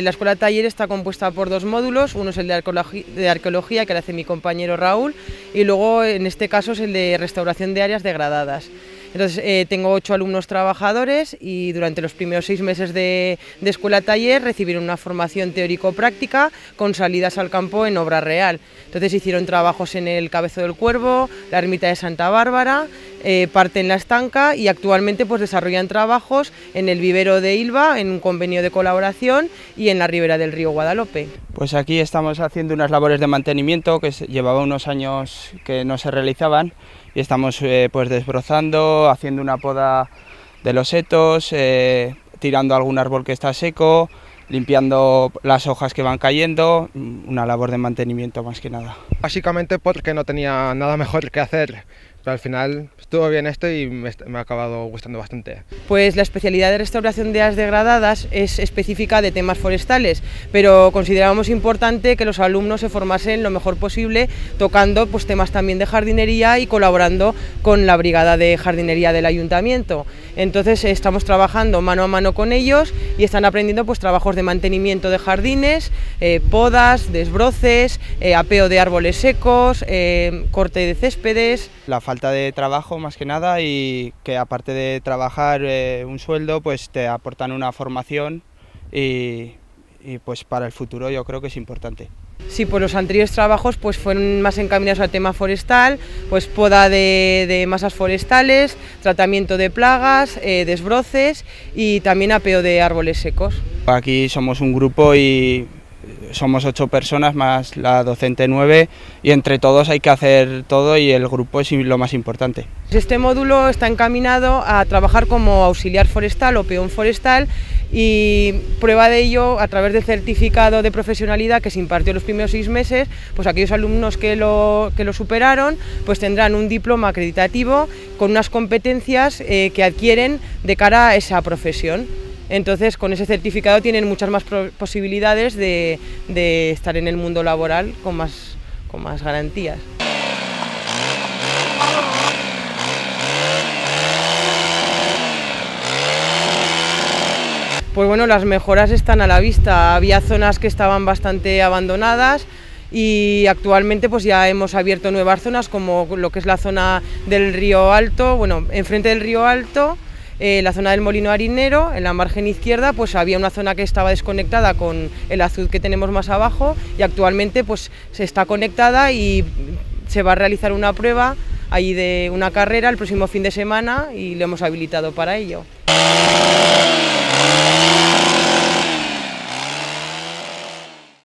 La escuela taller está compuesta por dos módulos, uno es el de arqueología, que lo hace mi compañero Raúl, y luego en este caso es el de restauración de áreas degradadas. Entonces tengo 8 alumnos trabajadores y durante los primeros 6 meses de escuela taller recibieron una formación teórico-práctica con salidas al campo en obra real. Entonces hicieron trabajos en el Cabezo del Cuervo, la ermita de Santa Bárbara, parte en la Estanca y actualmente pues desarrollan trabajos en el vivero de Ilva, en un convenio de colaboración y en la ribera del río Guadalope. Pues aquí estamos haciendo unas labores de mantenimiento que llevaba unos años que no se realizaban y estamos pues desbrozando, haciendo una poda de los setos, tirando algún árbol que está seco, limpiando las hojas que van cayendo, una labor de mantenimiento más que nada. Básicamente porque no tenía nada mejor que hacer, pero al final estuvo bien esto y me ha acabado gustando bastante. Pues la especialidad de restauración de áreas degradadas es específica de temas forestales, pero considerábamos importante que los alumnos se formasen lo mejor posible tocando pues temas también de jardinería y colaborando con la brigada de jardinería del ayuntamiento. Entonces estamos trabajando mano a mano con ellos y están aprendiendo pues trabajos de mantenimiento de jardines, podas, desbroces, apeo de árboles secos, corte de céspedes. La falta de trabajo más que nada y que aparte de trabajar un sueldo pues te aportan una formación y pues para el futuro yo creo que es importante. Sí, pues los anteriores trabajos pues fueron más encaminados al tema forestal, pues poda de masas forestales, tratamiento de plagas, desbroces y también apeo de árboles secos. Aquí somos un grupo y somos 8 personas más la docente 9 y entre todos hay que hacer todo y el grupo es lo más importante. Este módulo está encaminado a trabajar como auxiliar forestal o peón forestal y prueba de ello a través del certificado de profesionalidad que se impartió los primeros 6 meses, pues aquellos alumnos que lo superaron pues tendrán un diploma acreditativo con unas competencias que adquieren de cara a esa profesión. Entonces con ese certificado tienen muchas más posibilidades de estar en el mundo laboral con más garantías. Pues bueno, las mejoras están a la vista. Había zonas que estaban bastante abandonadas y actualmente pues ya hemos abierto nuevas zonas como lo que es la zona del Río Alto, bueno, enfrente del Río Alto. La zona del Molino Harinero, en la margen izquierda, pues había una zona que estaba desconectada con el azud que tenemos más abajo y actualmente pues se está conectada y se va a realizar una prueba ahí de una carrera el próximo fin de semana y lo hemos habilitado para ello.